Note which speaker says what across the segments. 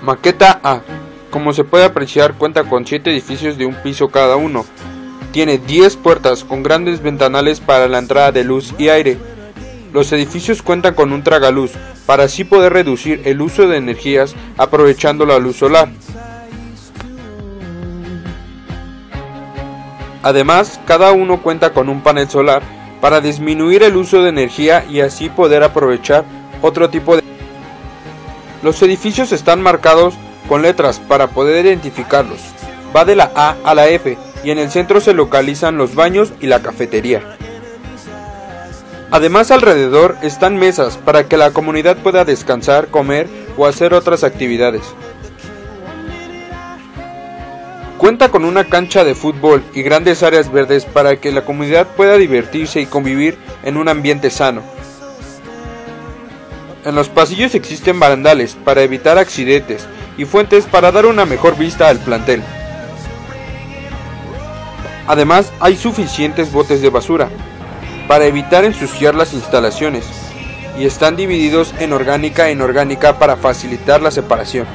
Speaker 1: Maqueta A. Como se puede apreciar, cuenta con 7 edificios de un piso cada uno. Tiene 10 puertas con grandes ventanales para la entrada de luz y aire. Los edificios cuentan con un tragaluz para así poder reducir el uso de energías aprovechando la luz solar. Además, cada uno cuenta con un panel solar para disminuir el uso de energía y así poder aprovechar otro tipo de... Los edificios están marcados con letras para poder identificarlos. Va de la A a la F y en el centro se localizan los baños y la cafetería. Además, alrededor están mesas para que la comunidad pueda descansar, comer o hacer otras actividades. Cuenta con una cancha de fútbol y grandes áreas verdes para que la comunidad pueda divertirse y convivir en un ambiente sano. En los pasillos existen barandales para evitar accidentes y fuentes para dar una mejor vista al plantel. Además, hay suficientes botes de basura para evitar ensuciar las instalaciones y están divididos en orgánica e inorgánica para facilitar la separación.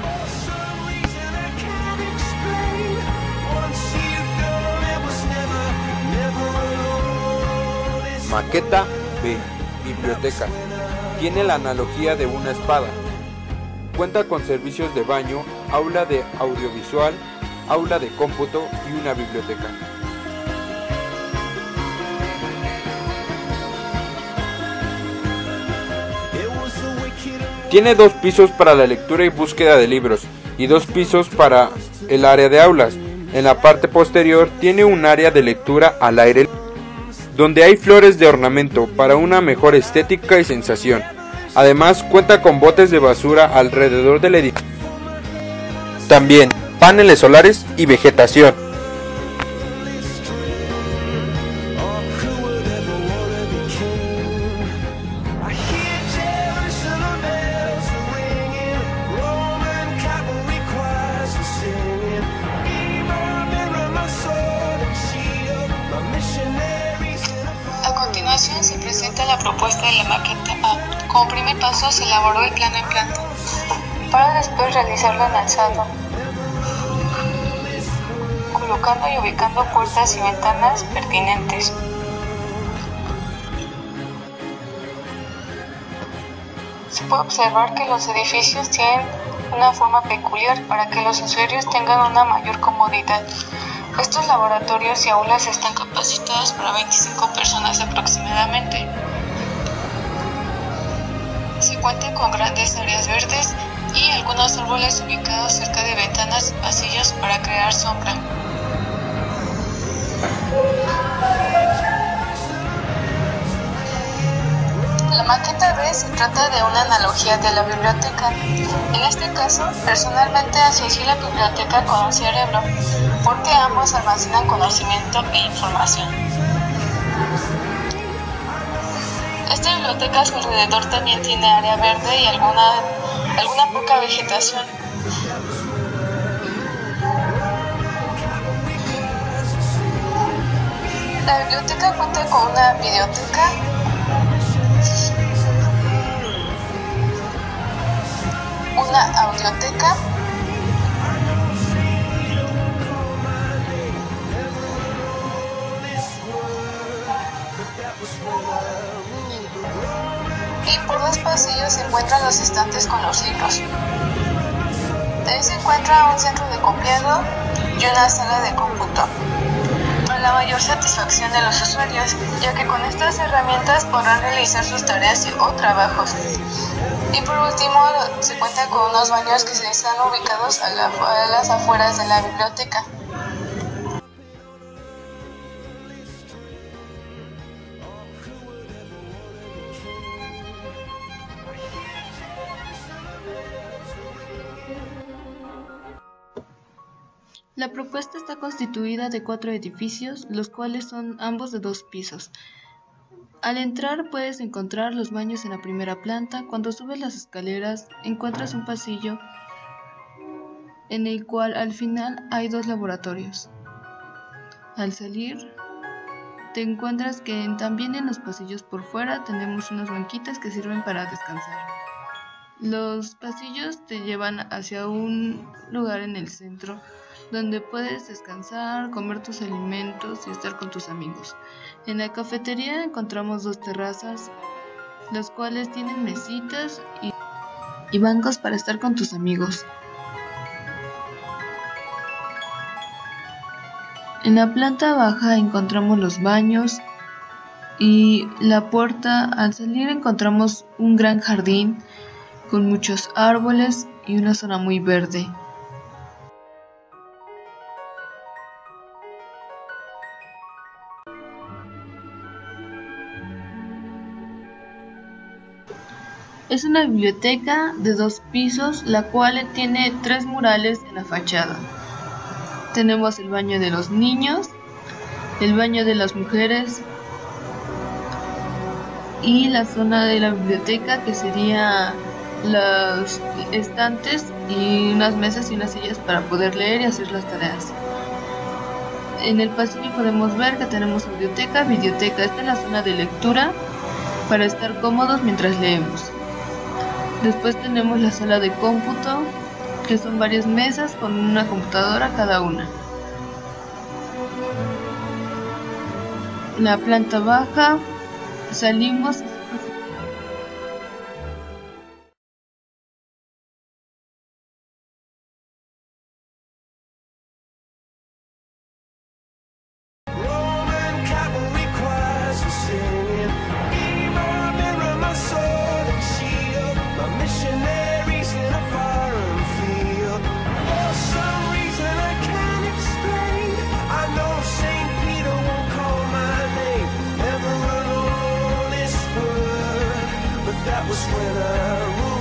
Speaker 1: Maqueta B. Biblioteca. Tiene la analogía de una espada. Cuenta con servicios de baño, aula de audiovisual, aula de cómputo y una biblioteca. Tiene 2 pisos para la lectura y búsqueda de libros y 2 pisos para el área de aulas. En la parte posterior tiene un área de lectura al aire libre, donde hay flores de ornamento para una mejor estética y sensación. Además, cuenta con botes de basura alrededor del edificio. También paneles solares y vegetación.
Speaker 2: A continuación se presenta la propuesta de la maqueta A. Como primer paso se elaboró el plano en planta, para después realizarlo en alzado, colocando y ubicando puertas y ventanas pertinentes. Se puede observar que los edificios tienen una forma peculiar para que los usuarios tengan una mayor comodidad. Estos laboratorios y aulas están capacitados para 25 personas aproximadamente. Se cuenta con grandes áreas verdes y algunos árboles ubicados cerca de ventanas y pasillos para crear sombra. La maqueta B se trata de una analogía de la biblioteca. En este caso, personalmente asocio la biblioteca con un cerebro, porque ambos almacenan conocimiento e información. Esta biblioteca a su alrededor también tiene área verde y alguna poca vegetación. La biblioteca cuenta con una videoteca, una audioteca, y por 2 pasillos se encuentran los estantes con los libros. También se encuentra un centro de copiado y una sala de cómputo, para la mayor satisfacción de los usuarios, ya que con estas herramientas podrán realizar sus tareas o trabajos. Y por último, se cuenta con unos baños que se están ubicados a las afueras de la biblioteca.
Speaker 3: La propuesta está constituida de 4 edificios, los cuales son ambos de 2 pisos. Al entrar puedes encontrar los baños en la primera planta. Cuando subes las escaleras encuentras un pasillo en el cual al final hay 2 laboratorios. Al salir te encuentras que también en los pasillos por fuera tenemos unas banquitas que sirven para descansar. Los pasillos te llevan hacia un lugar en el centro donde puedes descansar, comer tus alimentos y estar con tus amigos. En la cafetería encontramos 2 terrazas, las cuales tienen mesitas y bancos para estar con tus amigos. En la planta baja encontramos los baños y la puerta. Al salir encontramos un gran jardín con muchos árboles y una zona muy verde. Es una biblioteca de 2 pisos, la cual tiene 3 murales en la fachada. Tenemos el baño de los niños, el baño de las mujeres y la zona de la biblioteca, que sería los estantes y unas mesas y unas sillas para poder leer y hacer las tareas. En el pasillo podemos ver que tenemos audioteca, videoteca. Esta es la zona de lectura para estar cómodos mientras leemos. Después tenemos la sala de cómputo, que son varias mesas con una computadora cada una. La planta baja, salimos.
Speaker 4: That was when I